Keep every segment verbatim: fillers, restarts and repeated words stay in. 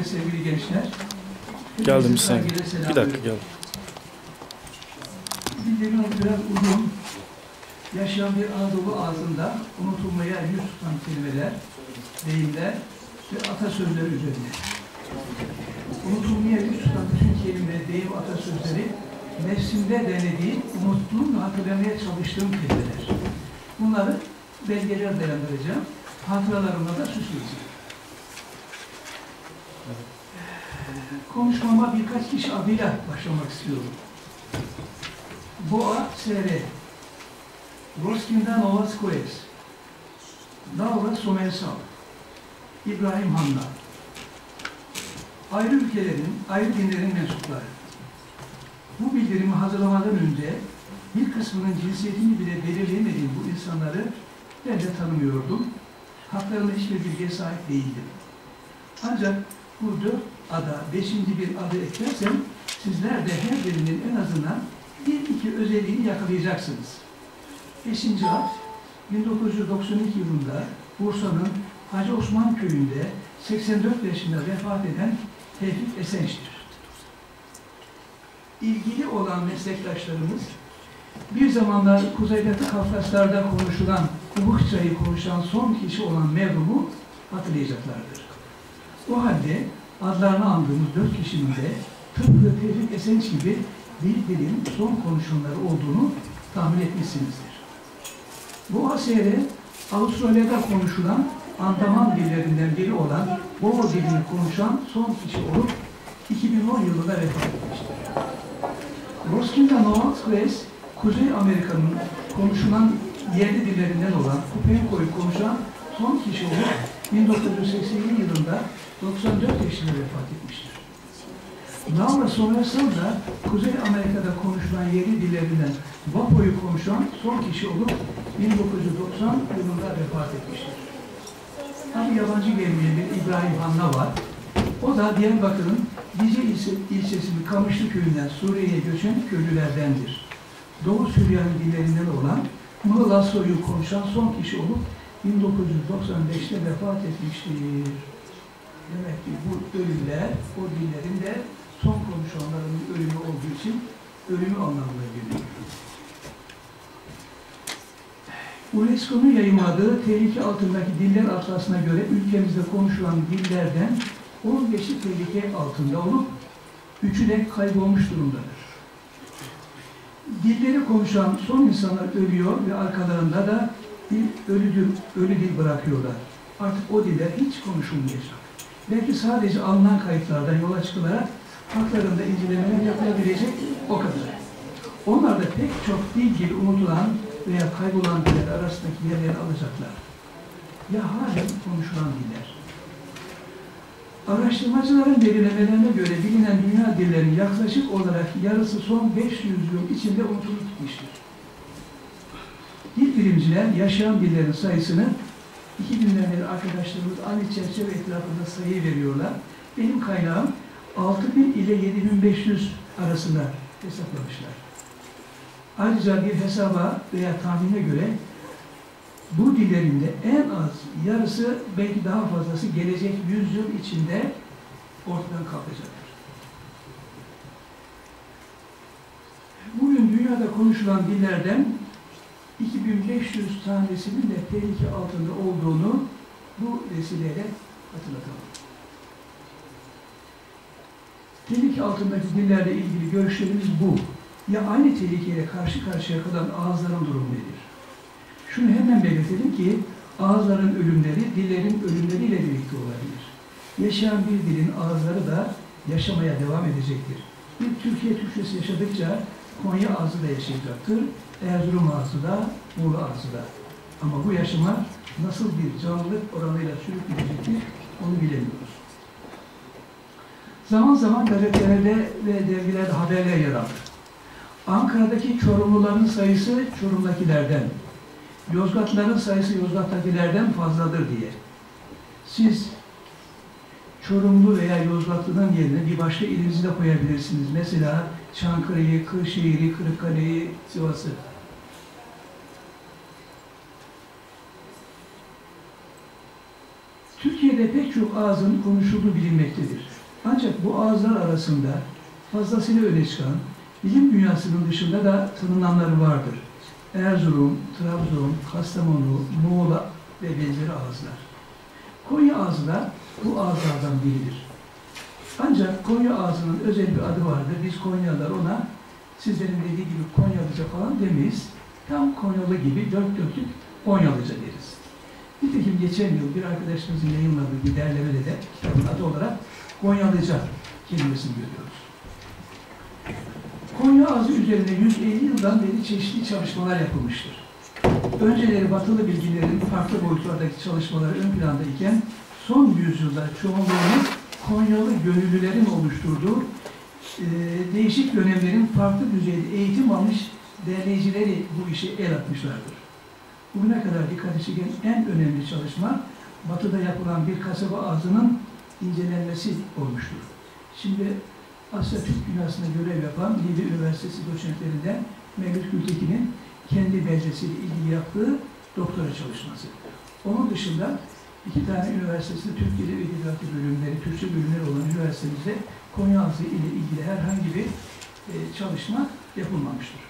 ve sevgili gençler. Geldim bir saniye. Bir dakika geldim. Dillerimiz biraz uzun, yaşayan bir Anadolu ağzında unutulmaya yüz tutan kelimeler, deyimler ve atasözleri üzerine. Unutulmaya yüz tutan bütün kelime, deyim, atasözleri nefsimde denediğim, unuttuğum ve hatırlamaya çalıştığım kelimeler. Bunları belgeler dayandıracağım, hatıralarımla da süsleyeceğim. Konuşmama birkaç kişi adıyla başlamak istiyorum. Boğa Sere, Roskinda Novaskoes, Laura Somersal, İbrahim Hanna. Ayrı ülkelerin, ayrı dinlerin mensupları. Bu bildirimi hazırlamadan önce bir kısmının cinsiyetini bile belirleyemediğim bu insanları ben de tanımıyordum. Haklarında hiçbir bilgiye sahip değildim. Ancak bu dört ada, beşinci bir adı eklersem sizler de her birinin en azından bir iki özelliğini yakalayacaksınız. Beşinci ad, bin dokuz yüz doksan iki yılında Bursa'nın Hacı Osman köyünde seksen dört yaşında vefat eden Tevfik Esenç'tir. İlgili olan meslektaşlarımız, bir zamanlar Kuzeybatı Kafkaslar'da konuşulan, Kubukça'yı konuşan son kişi olan merhumu hatırlayacaklardır. O halde adlarını andığımız dört kişinin de tıpkı Tevfik Esenç gibi bir dilin son konuşanları olduğunu tahmin etmişsinizdir. Bu asere Avustralya'da konuşulan Andaman dillerinden biri olan Boğaz dilini konuşan son kişi olup iki bin on yılında vefat etmiştir. Roskinda Novaskoes, Kuzey Amerika'nın konuşulan yerli dillerinden olan Kupenko'yu konuşan son kişi olup bin dokuz yüz seksen yedi yılında doksan dört yaşında vefat etmiştir. Laura Somersal da Kuzey Amerika'da konuşulan yerli dillerinden Vapo'yu konuşan son kişi olup bin dokuz yüz doksan yılında vefat etmiştir. Tabi yabancı gelmeyen bir İbrahim Hanna var. O da Diyarbakır'ın Dicle ilçesinin Kamışlı köyünden Suriye'ye göçen köylülerdendir. Doğu Süryani dillerinden olan Mıhlaso'yu konuşan son kişi olup bin dokuz yüz doksan beşte vefat etmiştir. Demek ki bu ölümler, o dillerin de son konuşanların ölümü olduğu için ölümü anlamına geliyor. UNESCO'nun yayınladığı tehlike altındaki diller atlasına göre ülkemizde konuşulan dillerden on beşi tehlike altında olup üçü de kaybolmuş durumdadır. Dilleri konuşan son insanlar ölüyor ve arkalarında da bir ölüdür, ölü dil bırakıyorlar. Artık o diller hiç konuşulmayacak. Belki sadece alınan kayıtlardan yola çıkılarak haklarında incelemeler yapılabilecek o kadar. Onlar da pek çok dil gibi unutulan veya kaybolan diller arasındaki yerleri alacaklar. Ya halen konuşulan diller. Araştırmacıların belirlemelerine göre bilinen dünya dillerinin yaklaşık olarak yarısı son beş yüz yıl içinde unutulup gitmiştir. Dil bilimciler yaşayan dillerin sayısını iki binden beri arkadaşlarımız aynı çerçeve etrafında sayı veriyorlar. Benim kaynağım altı bin ile yedi bin beş yüz arasında hesaplamışlar. Ayrıca bir hesaba veya tahmine göre bu dillerin de en az yarısı, belki daha fazlası gelecek yüz yıl içinde ortadan kalkacaktır. Bugün dünyada konuşulan dillerden iki bin beş yüz tanesinin de tehlike altında olduğunu bu vesileyle hatırlatalım. Tehlike altındaki dillerle ilgili görüşlerimiz bu. Ya aynı tehlikeyle karşı karşıya kalan ağızların durumu nedir? Şunu hemen belirtelim ki ağızların ölümleri dillerin ölümleriyle birlikte olabilir. Yaşayan bir dilin ağızları da yaşamaya devam edecektir. Bir Türkiye Türkçesi yaşadıkça Konya ağzı da yaşayacaktır. Erzurum ağzı da, Muğla ağzı da. Ama bu yaşama nasıl bir canlılık oranıyla sürükleyecektir onu bilemiyoruz. Zaman zaman gazetelerde ve dergilerde haberler yer alır. Ankara'daki Çorumluların sayısı Çorum'dakilerden, Yozgatlıların sayısı Yozgat'takilerden fazladır diye. Siz Çorumlu veya Yozgatlı'nın yerine bir başka ilinizi de koyabilirsiniz. Mesela Çankırı'yı, Kırşehir'i, Kırıkkale'yi, Sivas'ı. Türkiye'de Türkiye'de pek çok ağzın konuşulduğu bilinmektedir. Ancak bu ağızlar arasında fazlasıyla öne çıkan, bilim dünyasının dışında da tanınanları vardır. Erzurum, Trabzon, Kastamonu, Muğla ve benzeri ağızlar. Konya ağzı da bu ağızlardan biridir. Ancak Konya ağzının özel bir adı vardır. Biz Konyalılar ona, sizlerin dediği gibi Konyalıca falan demeyiz. Tam Konyalı gibi dört dörtlük Konyalıca deriz. Nitekim geçen yıl bir arkadaşımızın yayınladığı bir derlemede de kitabın adı olarak Konyalıca kelimesini görüyoruz. Konya ağzı üzerinde yüz elli yıldan beri çeşitli çalışmalar yapılmıştır. Önceleri batılı bilgilerin farklı boyutlardaki çalışmaları ön planda iken son yüzyılda çoğunluğunu Konyalı gönüllülerin oluşturduğu e, değişik dönemlerin farklı düzeyde eğitim almış derleyicileri bu işe el atmışlardır. Bugüne kadar dikkat çeken en önemli çalışma Batı'da yapılan bir kasaba ağzının incelenmesi olmuştur. Şimdi Asya Türk dünyasında görev yapan Libya Üniversitesi doçentlerinden Mevlüt Gültekin'in kendi belgesiyle ilgili yaptığı doktora çalışması. Onun dışında iki tane üniversitesinde Türk Dili ve Edebiyatı bölümleri, Türkçe bölümleri olan üniversitemizde Konya ağzı ile ilgili herhangi bir e, çalışma yapılmamıştır.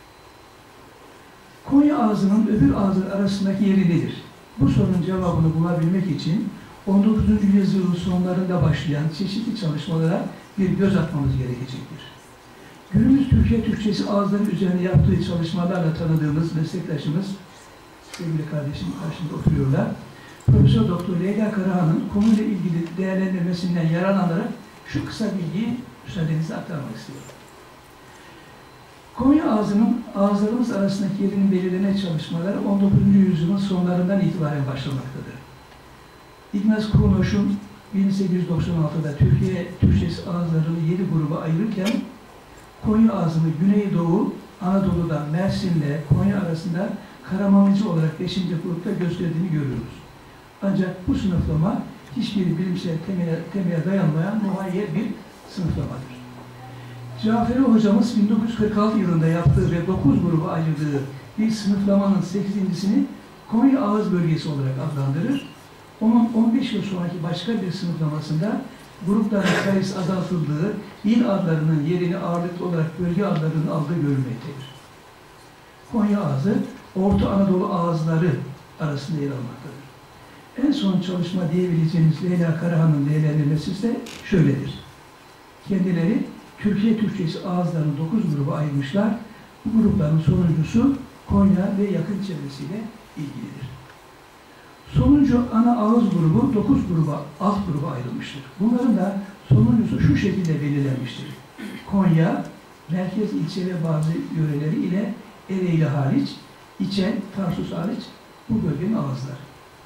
Konya ağzının öbür ağızlar arasındaki yeri nedir? Bu sorunun cevabını bulabilmek için on dokuzuncu yüzyılın sonlarında başlayan çeşitli çalışmalara bir göz atmamız gerekecektir. Günümüz Türkiye Türkçesi ağızları üzerine yaptığı çalışmalarla tanıdığımız meslektaşımız, sevgili kardeşim karşımda oturuyorlar, Profesör Doktor Leyla Karahan'ın konuyla ilgili değerlendirmesinden yararlanarak şu kısa bilgiyi müsaadenizle aktarmak istiyorum. Konya ağzının ağızlarımız arasındaki yerinin belirleme çalışmaları on dokuzuncu yüzyılın sonlarından itibaren başlamaktadır. Ignaz Krunoş'un bin sekiz yüz doksan altıda Türkiye Türkçesi ağızlarını yedi gruba ayırırken Konya ağzını Güneydoğu, Anadolu'dan Mersin'le Konya arasında Karamanlıcı olarak beşinci grupta gösterdiğini görüyoruz. Ancak bu sınıflama hiçbir bilimsel temele, temele dayanmayan muhayyer bir sınıflamadır. Caferi hocamız bin dokuz yüz kırk altı yılında yaptığı ve dokuz gruba ayırdığı bir sınıflamanın sekizincisini Konya ağız bölgesi olarak adlandırır. Onun on beş yıl sonraki başka bir sınıflamasında grupların sayısı azaltıldığı, il adlarının yerini ağırlıklı olarak bölge adlarının aldığı görülmektedir. Konya ağzı, Orta Anadolu ağızları arasında yer almaktadır. En son çalışma diyebileceğimiz Leyla Karahan'ın değerlendirmesi ise şöyledir. Kendileri Türkiye Türkçesi ağızlarını dokuz gruba ayırmışlar. Bu grupların sonuncusu Konya ve yakın çevresiyle ilgilidir. Sonuncu ana ağız grubu dokuz gruba, alt gruba ayrılmıştır. Bunların da sonuncusu şu şekilde belirlenmiştir. Konya, merkez ilçe ve bazı yöreleri ile Ereğli hariç, İçen, Tarsus hariç bu bölgenin ağızları.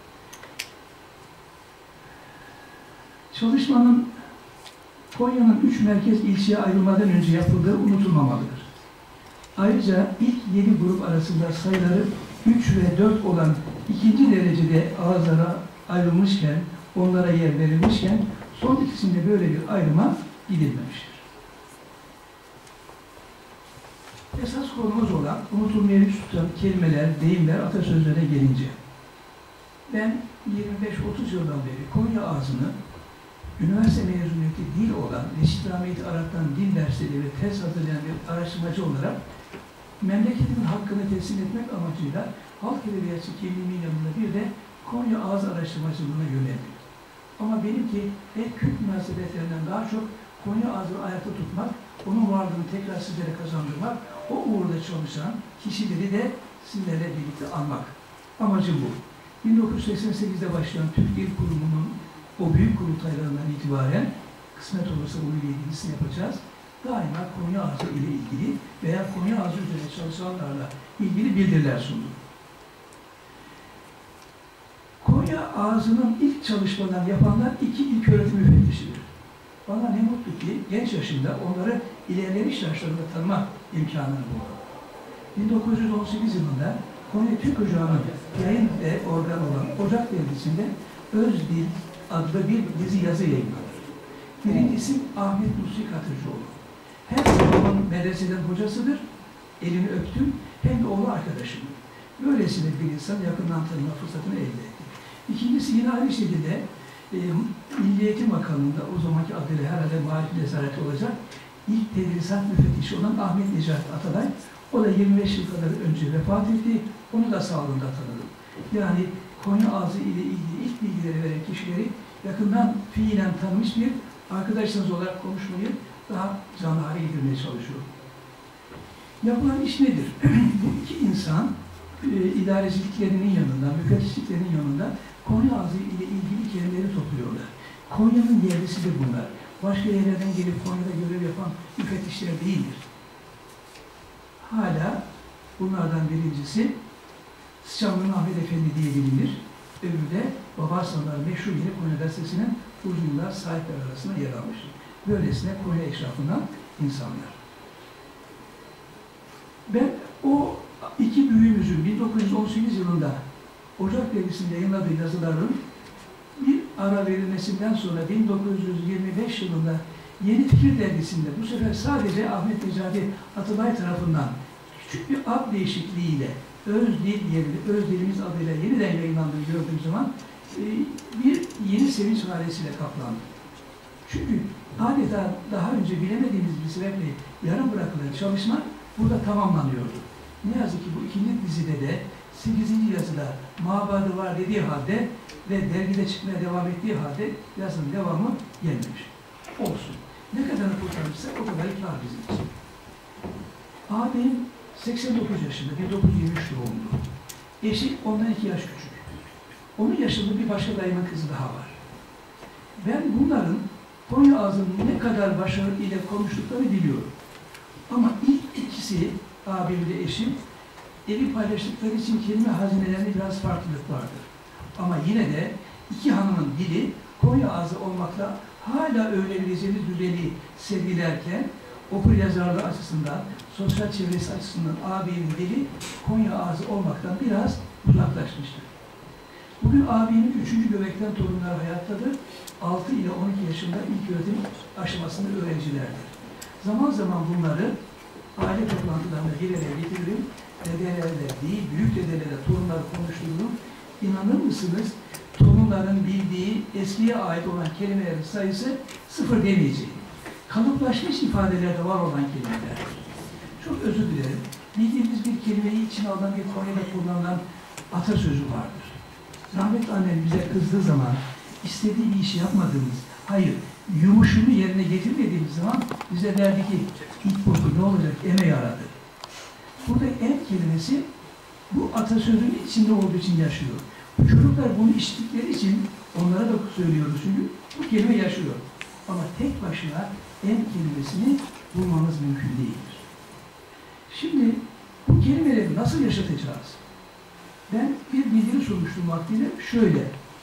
Çalışmanın Konya'nın üç merkez ilçeye ayrılmadan önce yapıldığı unutulmamalıdır. Ayrıca ilk yedi grup arasında sayıları üç ve dört olan ikinci derecede ağızlara ayrılmışken, onlara yer verilmişken, son ikisinde böyle bir ayrıma gidilmemiştir. Esas konumuz olan unutulmaya yüz tutan kelimeler, deyimler, atasözlerine gelince, ben yirmi beş otuz yıldan beri Konya ağzını üniversite mezuniyeti dil olan Reşit Rahmet Arak'tan dil dersleri ve tez hazırlayan bir araştırmacı olarak memleketimin hakkını teslim etmek amacıyla halk edebiyatçı kimliğimin yanında bir de Konya ağız araştırmacılığına yöneldim. Ama benimki hep Kürt münasebetlerinden daha çok Konya ağzını ayakta tutmak, onun varlığını tekrar sizlere kazandırmak, o uğurda çalışan kişileri de sizlerle birlikte anmak. Amacım bu. bin dokuz yüz seksen sekizde başlayan Türk Dil Kurumu'nun o büyük kurultaylarından itibaren kısmet olursa bu ile ilgilisini yapacağız. Daima Konya ağzı ile ilgili veya Konya ağzı üzerine çalışanlarla ilgili bildiriler sundum. Konya ağzının ilk çalışmalarını yapanlar iki ilköğretim müfettişidir. Bana ne mutlu ki genç yaşımda onları ilerlemiş yaşlarında tanıma imkanını buldum. bin dokuz yüz on sekiz yılında Konya Türk Ocağı'nın yayın ve organ olan Ocak Dergisi'nde Özdil adlı bir dizi yazı yayınlanır. Birincisi Ahmet Nusri Katırcıoğlu. Hem babamın medreseden hocasıdır, elini öptüm, hem de oğlu arkadaşım. Böylesine bir insan yakından tanıma fırsatını elde etti. İkincisi yine aynı şekilde e, Milli Eğitim Bakanlığı'nda o zamanki adıyla herhalde Marif Nezareti olacak ilk tedrisat müfettişi olan Ahmet Necati Atalay, o da yirmi beş yıl kadar önce vefat etti, onu da sağlığında tanıdım. Yani Konya ağzı ile ilgili ilk bilgileri veren kişileri yakından fiilen tanımış bir arkadaşınız olarak konuşmayı daha canlı hale getirmeye çalışıyorum. Yapılan iş nedir? Bu iki insan e, idareciliklerinin yanında, müfettişliklerinin yanında Konya ağzı ile ilgili kelimeleri topluyorlar. Konya'nın yerlisidir bunlar. Başka yerlerden gelip Konya'da görev yapan müfettişler değildir. Hala bunlardan birincisi Sıçanlı Ahmet Efendi diye bilinir. Öbürü de Babarslanlar meşhur yeri Konya Gazetesi'nin uzun yıllar sahipler arasında yer almıştır. Böylesine Konya eşrafından insanlar. Ben o iki büyüğümüzün bin dokuz yüz on sekiz yılında Ocak dergisinde yayınladığı yazıların bir ara verilmesinden sonra bin dokuz yüz yirmi beş yılında Yeni Fikir dergisinde bu sefer sadece Ahmet Necati Atalay tarafından küçük bir ad değişikliğiyle Öz Dil yerine, Öz Dilimiz adıyla yeniden yayınlandığını gördüğüm zaman e, bir yeni sevinç halesiyle kaplandı. Çünkü adeta daha önce bilemediğimiz bir sebeple yarım bırakılan çalışma burada tamamlanıyordu. Ne yazık ki bu ikinci dizide de sekizinci yazıda mabadı var dediği halde ve dergide çıkmaya devam ettiği halde yazının devamı gelmemiş. Olsun. Ne kadar kurtarırsa o kadar kâr bizim için. Ağabeyim seksen dokuz yaşında, bin dokuz yüz yirmi üç doğumlu. Eşi ondan iki yaş küçük. Onun yaşında bir başka dayımın kızı daha var. Ben bunların Konya ağzının ne kadar başarılı ile konuştuklarını biliyorum. Ama ilk ikisi, abimle eşim, evi paylaştıkları için kelime hazinelerinde biraz farklılık vardır. Ama yine de iki hanımın dili Konya ağzı olmakla hala öğrenebileceğimiz düzeni sergilerken okur yazarlığı açısından, sosyal çevresi açısından abimin dili Konya ağzı olmaktan biraz uzaklaşmıştır. Bugün abimin üçüncü göbekten torunları hayattadır. altı ile on iki yaşında ilköğretim aşamasında öğrencilerdir. Zaman zaman bunları aile toplantılarında bir araya getiririm. Dedelerle değil, büyük dedelerle torunları konuştururum. İnanır mısınız? Torunların bildiği eskiye ait olan kelimelerin sayısı sıfır demeyeceğim. Kalıplaşmış ifadelerde var olan kelimeler. Çok özür dilerim. Bildiğimiz bir kelimeyi içine alan bir Konya'da kullanılan atasözü vardır. Rahmetli annem bize kızdığı zaman istediği bir işi yapmadığımız, hayır, yumuşunu yerine getirmediğimiz zaman bize derdi ki ilk boku ne olacak, emeği aradı. Burada em kelimesi bu atasözünün içinde olduğu için yaşıyor. Bu çocuklar bunu içtikleri için onlara da söylüyoruz çünkü bu kelime yaşıyor. Ama tek başına em kelimesini bulmamız mümkün değildir. Şimdi bu kelimeleri nasıl yaşatacağız? Ben bir bildiri sunmuştum vaktiyle şöyle.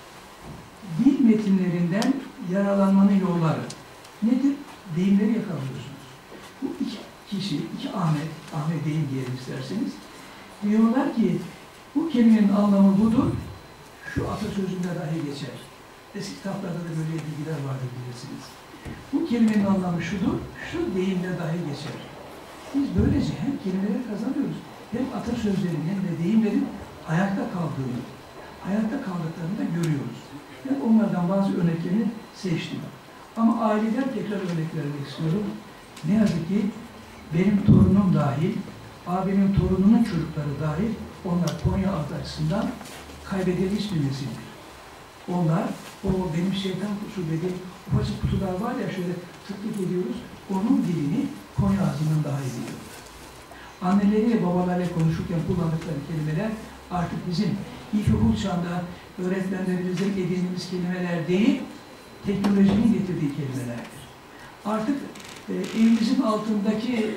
Dil metinlerinden yaralanmanın yolları. Nedir? Deyimleri yakalıyorsunuz. Bu iki kişi, iki Ahmet, Ahmet deyim diyelim isterseniz, diyorlar ki bu kelimenin anlamı budur, şu atasözünde dahi geçer. Eski kitaplarda da böyle bilgiler vardır bilirsiniz. Bu kelimenin anlamı şudur, şu deyimde dahi geçer. Biz böylece hem kelimeleri kazanıyoruz, hem atasözlerinin ve deyimlerin ayakta kaldığını, hayatta kaldıklarını da görüyoruz. Ben onlardan bazı örneklerini seçtim. Ama aileden tekrar örnek vermek istiyorum. Ne yazık ki benim torunum dahil, abimin torununun çocukları dahil, onlar Konya adı açısından kaybedilmiş bir nesildir. Onlar, o benim şeytan kutusu dediğim ufacık kutular var ya şöyle tıklık ediyoruz, onun dilini Konya ağzından daha iyi biliyorlar. Anneleriyle babalarıyla konuşurken kullandıkları kelimeler artık bizim ilkokul çağında öğretmenlerimizden edindiğimiz kelimeler değil, teknolojinin getirdiği kelimelerdir. Artık e, evimizin altındaki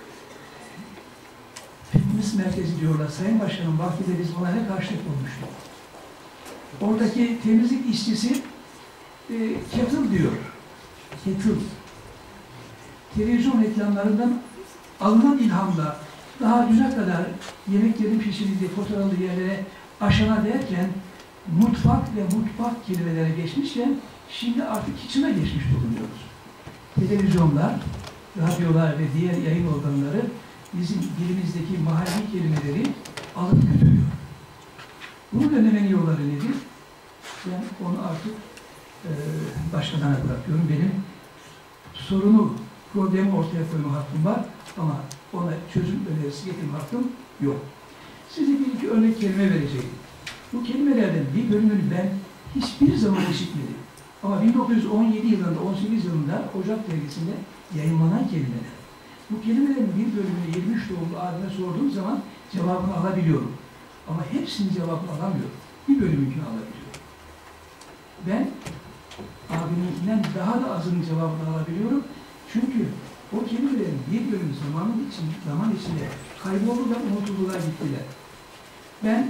fitness merkezi diyorlar. Sayın Başkanım vaktinde biz buna ne karşılık olmuştuk. Oradaki temizlik işçisi e, kettle diyor. Kettle. Televizyon reklamlarından alınan ilhamla daha düne kadar yemeklerin pişirildiği, fotoğraflı yerlere aşana derken mutfak ve mutfak kelimelere geçmişken şimdi artık kitchen'a geçmiş bulunuyoruz. Televizyonlar, radyolar ve diğer yayın organları bizim dilimizdeki mahalli kelimeleri alıp götürüyor. Bunun önlemenin yolları nedir? Ben onu artık e, başkalarına bırakıyorum. Benim sorunu, problemi ortaya koyma hakkım var ama ona çözüm önerisi getirme hakkım yok. Size bir iki örnek kelime vereceğim. Bu kelimelerden bir bölümünü ben hiçbir zaman işitmedim. Ama bin dokuz yüz on yedi yılında, on sekiz yılında Ocak dergisinde yayınlanan kelimeler. Bu kelimelerin bir bölümünü yirmi üç doğumlu abime sorduğum zaman cevabını alabiliyorum. Ama hepsinin cevabını alamıyorum. Bir bölümünkünü alabiliyorum. Ben abiminkinden daha da azının cevabını alabiliyorum. Çünkü o kelimelerin bir bölümü zamanın için, zaman içinde kayboldular, unutuldular, gittiler. Ben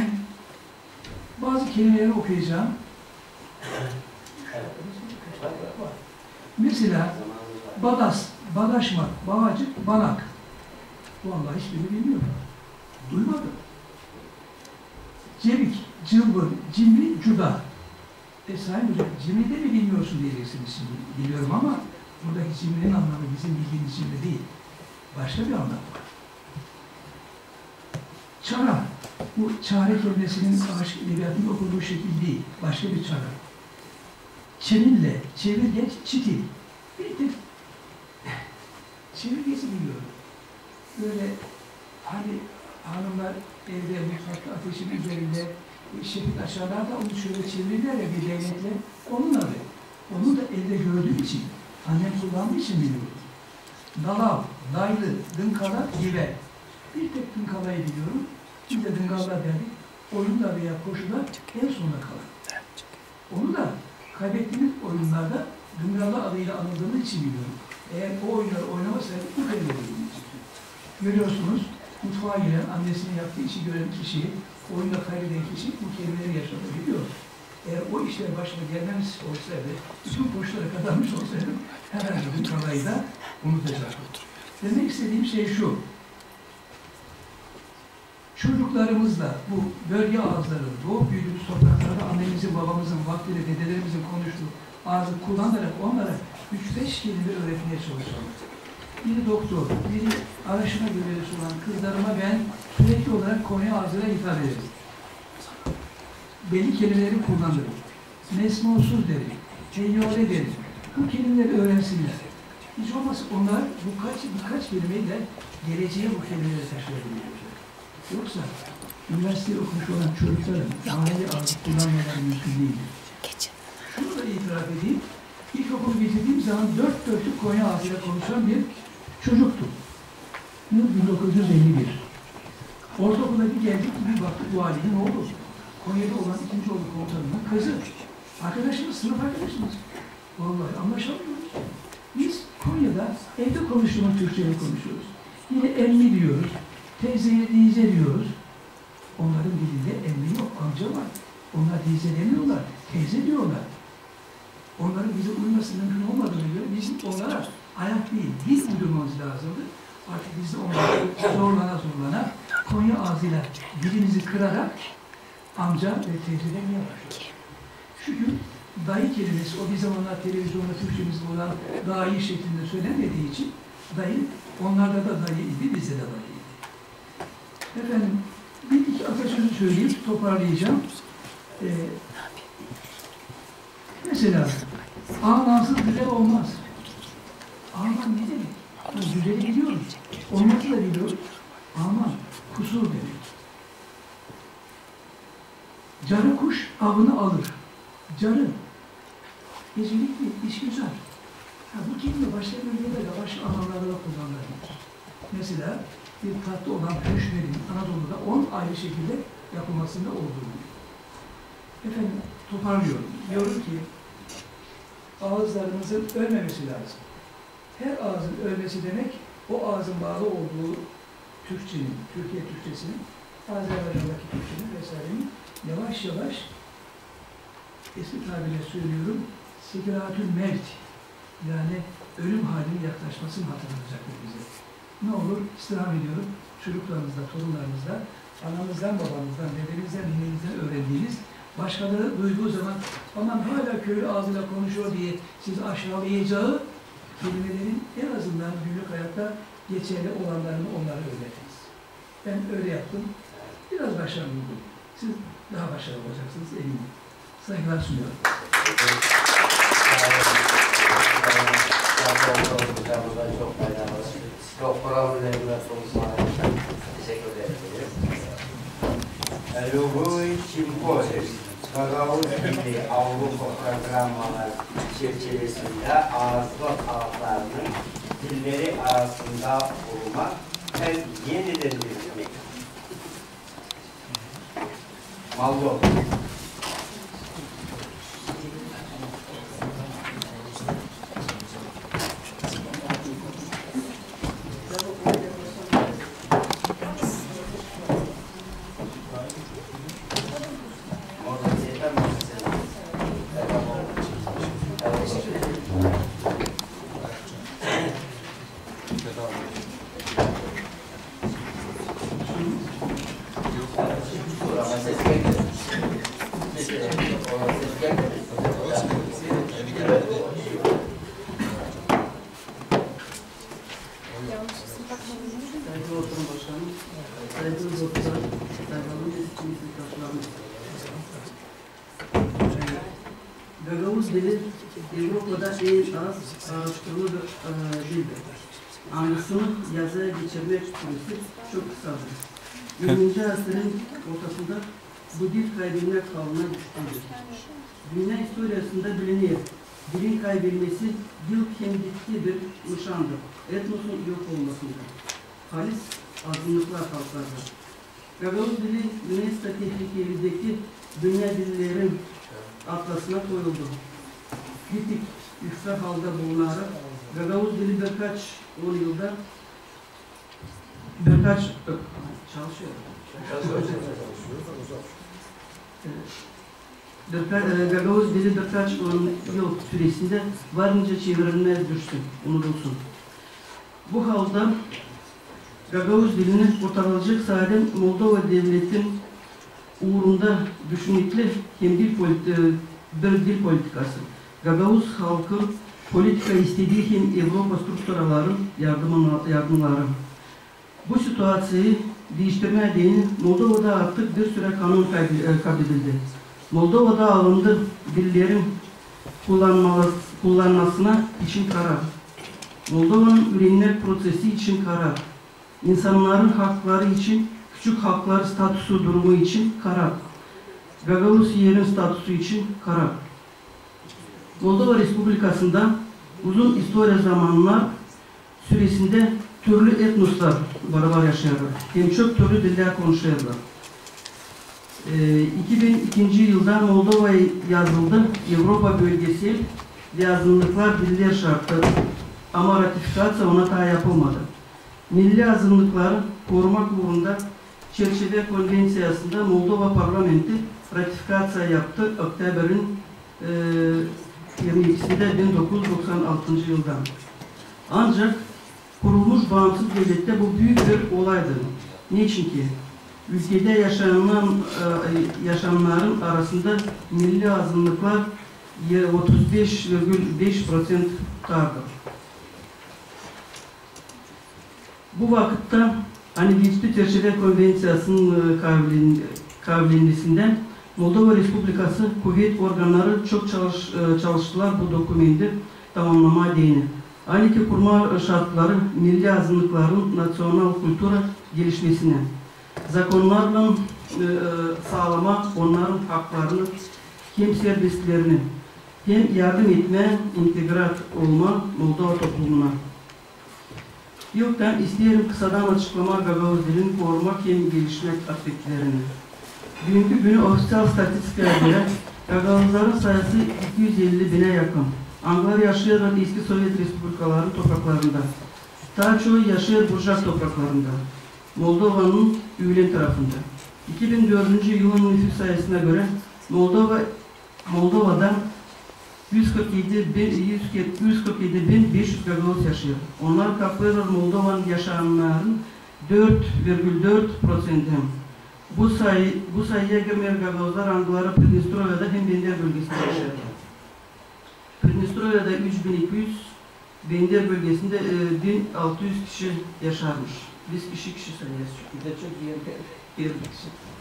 bazı kelimeleri okuyacağım. Mesela badas, badaşmak, bağcık, banak. Vallahi hiçbirini bilmiyorum. Duymadım. Cevik, cılbır, cimri, cuda. E Sayın Hocam, cimri de mi bilmiyorsun diyeceksiniz şimdi. Biliyorum ama buradaki cimrinin anlamı bizim bildiğimiz cimri değil. Başka bir anlam var. Çara, bu çare kelimesinin aşk edebiyatında okunduğu şekil değil. Başka bir çara. Çevirle, çevirgeç, çitil. Bir tek çevirgesi biliyorum. Böyle hani hanımlar evde mutfakta ateşin üzerinde şekil açarlar da onu şöyle çevirirler ya bir değnekle. Onun adı. Onu da elde gördüğüm için, annem kullandığı için biliyorum. Dalav, daylı, dınkala, gibi. Bir tek dınkalayı biliyorum. Bir de dıngalla derdik. Oyunda veya koşuda en sonunda kalan. Onu da kaybettiğimiz oyunlarda dıngalla adıyla anıldığımız için biliyorum. Eğer o oyunları oynamasaydık bu kadar bilmiyoruz. Görüyorsunuz, mutfağa giren, annesinin yaptığı işi gören kişi, oyunda kaybeden kişi bu kelimeleri yaşatabiliyor. Eğer o işler başına gelmemiş olsaydı, bütün koşulları kazanmış olsaydım, herhalde bu kalayı da unutacaktım. Demek istediğim şey şu, çocuklarımızla bu bölge ağızları, doğup büyüdüğümüz topraklarda annemizin, babamızın, vaktiyle dedelerimizin konuştuğu ağzı kullanarak onlara üç beş kelime öğretmeye çalışalım. Biri doktor, biri araştırma görevlisi olan kızlarıma ben sürekli olarak Konya ağzıyla hitap ederim. Belli kelimeleri kullanırım. Mesmunsuz derim, teyyare derim. Bu kelimeleri öğrensinler. Hiç olmazsa onlar bu kaç, birkaç kelimeyle geleceğe bu kelimeleri taşıyabiliyorlar. Yoksa üniversite okumuş olan çocukların mahalle ağzı kullanmaları mümkün değildir. Şunu da itiraf edeyim. İlkokulu bitirdiğim zaman dört dörtlük Konya ağzıyla konuşan bir çocuktum. Yıl bin dokuz yüz elli bir. Ortaokula bir geldik bir baktık bu halinin oğlu. Konya'da olan ikinci oğlu komutanının kızı. Arkadaşımız, sınıf arkadaşımız. Vallahi anlaşamıyoruz. Biz Konya'da evde konuştuğumuz Türkçe'yle konuşuyoruz. Yine emmi diyoruz, teyzeye dize diyoruz. Onların dilinde emmi yok, amca var. Onlar dize demiyorlar, teyze diyorlar. Onların bize uyması mümkün olmadığını göre bizim onlara ayak değil, dil uydurmamız lazımdı. Artık biz de onları zorlana zorlana Konya ağzıyla dilimizi kırarak amca ve teyze demeye başlıyoruz. Çünkü dayı kelimesi o bir zamanlar televizyonda Türkçemizde olan dayı şeklinde söylenmediği için dayı, onlarda da dayı idi, bizde de dayı idi. Efendim, bir iki atasözü söyleyip toparlayacağım. Ee, mesela, ağlansız güzel olmaz. Ağlan ne demek? Güzeli biliyoruz. Olması da biliyoruz. Aman, kusur demek. Carı kuş avını alır. Carı, gecelikli, işgüzar. Ha, bu kelime başka bölgelerde, başka anlamlarda kullanılır. Mesela bir tatlı olan pöşmerin Anadolu'da on ayrı şekilde yapılmasında olduğu gibi. Efendim, toparlıyorum. Diyorum ki, ağızlarımızın ölmemesi lazım. Her ağzın ölmesi demek, o ağzın bağlı olduğu Türkçenin, Türkiye Türkçesinin, Azerbaycan'daki Türkçenin vesairenin yavaş yavaş, eski tabirle söylüyorum, sigaratül mevt, yani ölüm halinin yaklaşmasını hatırlatacaktır bize. Ne olur, istirham ediyorum, çocuklarınızda, torunlarınızda, anamızdan, babamızdan, dedenizden, ninenizden öğrendiğiniz, başkaları duyduğu zaman, aman hala köylü ağzıyla konuşuyor diye sizi aşağılayacağı kelimelerin en azından günlük hayatta geçerli olanlarını onlara öğretiniz. Ben öyle yaptım, biraz başarılı oldum. Siz daha başarılı olacaksınız eminim. Saygılar sunuyorum. Çok faydalı. Çok problemler konusunda teşekkür ederim. Luguy Çimkoğlu, Gagavuz Milli Avrupa Programları çerçevesinde ağızlık halklarının dilleri arasında bulunmak hem yeniden üretmek. Moldova. Gagavuz dili Avrupa'da en az araştırılı bir dildir. Anısını yazıya geçirmek süresi çok kısadır. yirminci asırın ortasında bu dil kaybetmek halına düştüdür. Dünya historiasında biliniyor. Dilin kaybedilmesi dil kendisi bir nişandır. Etnosun yok olmasıdır. Halis azınlıklar halklardır. Gagavuz dili UNESCO Tehlikeli'deki dünya dillerin atlasına koyuldu. Gittik yüksek halde bulunarak Gagavuz dili birkaç on yılda birkaç çalışıyor. Birkaç, Gagavuz dili birkaç on yıl süresinde varınca çevrilmez düştü, unutulsun. Bu halde Gagavuz dilini kurtarılacak sayede Moldova devletin uğrunda düşünükli hem dil bir dil politikası. Gagavuz halkı politika istediği hem Avrupa strukturaların yardımları. Bu situasyoyu değiştirmeye değin Moldova'da artık bir süre kanun kaydedildi. Moldova'da alındı dillerin kullanmasına için karar. Moldova'nın üretimler prosesi için karar. İnsanların hakları için, küçük haklar statüsü durumu için karar. Gagavuz yerin statüsü için karar. Moldova Respublikası'nda uzun historia zamanlar süresinde türlü etnoslar beraber yaşıyorlar. Hem çok türlü diller konuşuyorlar. Ee, iki bin ikinci yılda Moldova'ya yazıldı. Avrupa bölgesi yazınlıklar diller şartı ama ratifikasyon ona daha yapılmadı. Milli azınlıkları korumak uğrunda Çerçeve Konvensiyası'nda Moldova Parlamenti ratifikasyon yaptı Oktober'in e, yirmi ikisinde bin dokuz yüz doksan altıncı yıldan. Ancak kurulmuş bağımsız devlette bu büyük bir olaydır. Niçin ki? Ülkede yaşanan, e, yaşayanların arasında milli azınlıklar otuz beş virgül beş prosent vardır. Bu vakitte hani Vizli Çerçeve Konvensiyası'nın kavlinlisinden Moldova Respublikası kuvvet organları çok çalış, çalıştılar bu dokumenti tamamlamaya değinir. Aynı ki kurma şartları milli azınlıkların nasyonal kültüre gelişmesine, zakonlarla e, sağlama onların haklarını, hem serbestlerini, hem yardım etme, integrat olma Moldova toplumuna. Yoktan isteyelim kısadan açıklama Gagavuz dilini korumak hem gelişmek aspektlerini. Bugünkü günü ofisiyel statistikaya göre Gagavuzların sayısı iki yüz elli bine yakın. Anglar yaşıyorlar eski Sovyet Respublikaların topraklarında. Daha çoğu yaşıyor Burjak topraklarında. Moldova'nın Ülen tarafında. iki bin dördüncü yılın nüfus sayısına göre Moldova Moldova'da yüz kırk yedi bin beş yüz Gagavuz yaşıyor. Onlar kaplıyorlar Moldova'nın yaşayanların dört virgül dört prosenti. Bu sayı bu sayıya girmeyen Gagavuzlar Anglara Pridnestrova'da hem Bender bölgesinde yaşıyor. Pridnestrova'da üç bin iki yüz, Bender bölgesinde e, bin altı yüz kişi yaşarmış. Biz kişi kişi sayıyoruz. Bir de çok yer, yer kişi.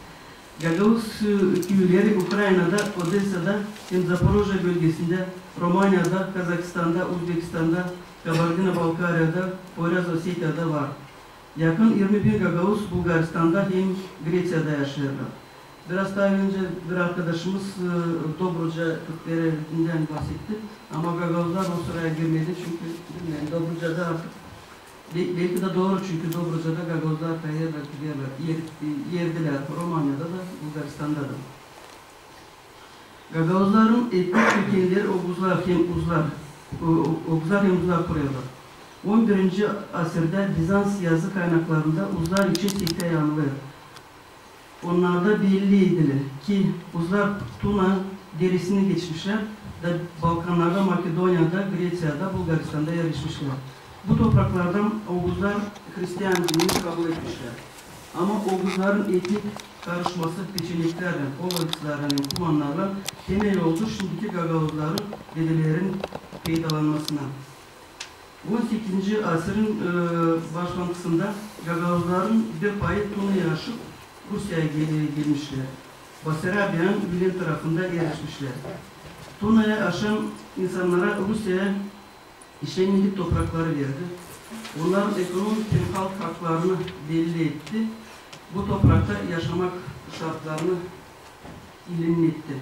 Gagavuz köyleri Ukrayna'da, Odessa'da, hem Zaporojye bölgesinde, Romanya'da, Kazakistan'da, Uzbekistan'da, Kabardino-Balkarya'da, Poyraz Ossetya'da var. Yakın yirmi bin Gagavuz Bulgaristan'da hem Grecya'da yaşıyorlar. Biraz daha önce bir arkadaşımız Dobruca Türklerinden bahsetti. Ama Gagavuzlar o sıraya girmedi çünkü bilmiyorum, Dobruca'da artık belki de doğru çünkü Dobruca'da Gagavuzlar kayırlar, yer, yerdiler. Romanya'da da, Bulgaristan'da da. Gagavuzların etnik kökenleri Oğuzlar hem Uzlar, Oğuzlar hem Uzlar kuruyorlar. on birinci asırda Bizans yazı kaynaklarında Uzlar için sekte yanılıyor. Onlarda belliydi ki Uzlar Tuna derisini geçmişler ve Balkanlarda, Makedonya'da, Grecya'da, Bulgaristan'da yerleşmişler. Bu topraklardan Oğuzlar Hristiyan dinini kabul etmişler. Ama Oğuzların etnik karışması peçeneklerle, Polovislerle, Kumanlarla temel oldu şimdiki Gagavuzların dedelerin faydalanmasına. on sekizinci asırın e, başlangıcında Gagavuzların bir payı Tuna'ya aşıp Rusya'ya gelmişler. Basarabiyan Vilin tarafında yerleşmişler. Tuna'ya aşan insanlara Rusya'ya işlemlilik toprakları verdi. Onların ekonomik ve halk haklarını belli etti. Bu toprakta yaşamak şartlarını ilan etti.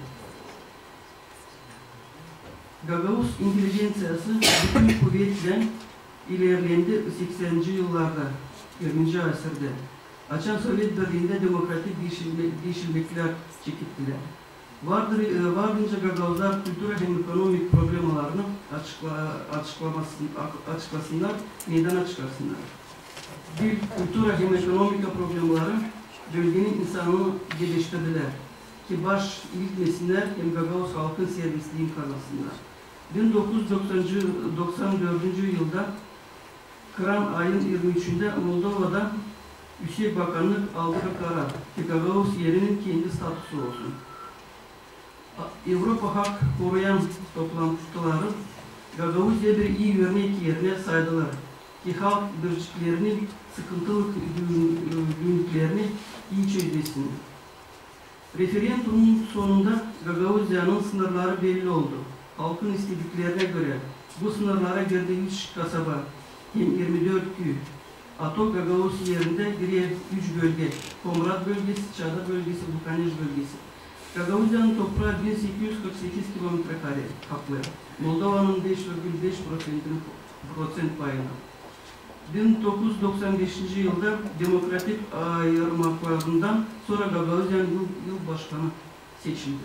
Gagavuz intelijansiyası bütün kuvvetle ilerlendi seksenci yıllarda, yirminci asırda. Açan Sovyet Birliği'nde demokratik değişiklikler çekildiler. Vardır, vardınca Gagavuzlar kültürel hem ekonomik problemalarını açıkla, açıklasınlar, meydana çıkarsınlar. Dil, kültürel hem ekonomik problemaları bölgenin insanını geliştirdiler. Ki baş ilgilmesinler hem Gagavuz halkın servisliğini kazansınlar. bin dokuz yüz doksan dördüncü yılda Kıran ayın yirmi üçünde Moldova'da Üsey Bakanlık aldığı karar ki Gagavuz yerinin kendi statüsü olsun. Avrupa Hak Koruyan toplantıları Gagavuzya bir iyi örnek yerine saydılar ki halk birliklerinin sıkıntılı günlüklerini iyi çözülsün. Referandumun sonunda Gagavuzya'nın sınırları belli oldu. Halkın istediklerine göre bu sınırlara girdi üç kasaba, hem yirmi dört köy. Atok Gagavuz yerinde birer üç bölge, Komrat bölgesi, Çada bölgesi, Bukanej bölgesi. Gagavuzya'nın toprağı bin sekiz yüz kırk sekiz kilometre kare kaplıyor. Moldova'nın beş virgül beş prosent payına. bin dokuz yüz doksan beşinci yılda demokratik ayırmaklarından sonra Gagavuzya'nın yıl, yıl başkanı seçildi.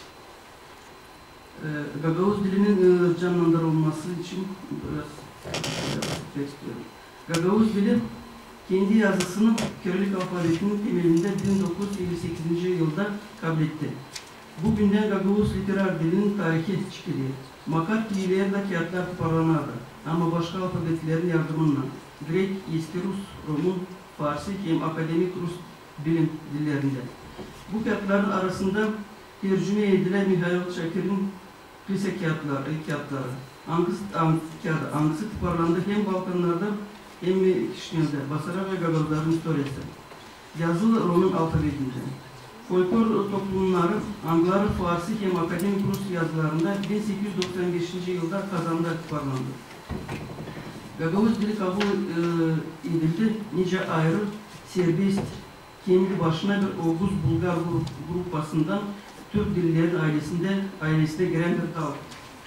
Ee, Gagavuz dilinin e, canlandırılması için biraz istiyorum. Gagavuz dili kendi yazısını Kirilik alfabetinin temelinde bin dokuz yüz elli sekizinci yılda kabul etti. Bugünden Gagavuz literar dilinin tarihi çıkılıyor. Makar kelimelerle kağıtlar toparlanırdı ama başka alfabetlerin yardımıyla Grek, eski Rus, Romun, Farsi hem akademik Rus bilim dillerinde. Bu kağıtların arasında tercüme edilen Mihail Şakir'in lise kağıtları, kağıtları, Angısı Angısı toparlandı hem Balkanlarda hem Kişinev'de, Basara ve Gagavuzların historiası. Yazılı Roman alfabetinde. Folklor toplumları Angları, Farsi hem akademik Rus yazılarında bin sekiz yüz doksan beşinci yılda Kazan'da toparlandı. Gagavuz dili kabul e, edildi, nice ayrı, serbest, kendi başına bir Oğuz Bulgar grupasından Türk dillerin ailesinde ailesine giren bir dal.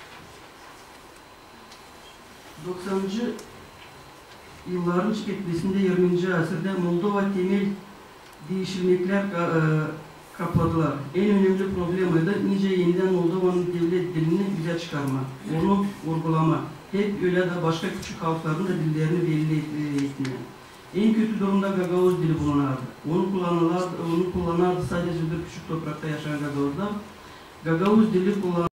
doksanıncı yılların tüketmesinde yirminci asırda Moldova temel değişiklikler e, kapladılar. En önemli problemiydi nice yeniden Moldova'nın devlet dilini güzel çıkarma, onu vurgulama. Hep öyle de başka küçük halkların da dillerini belli etmeye. En kötü durumda Gagavuz dili bulunardı. Onu kullanırdı, onu kullanırdı sadece bir küçük toprakta yaşayan Gagavuzlar. Gagavuz dili kullanırdı.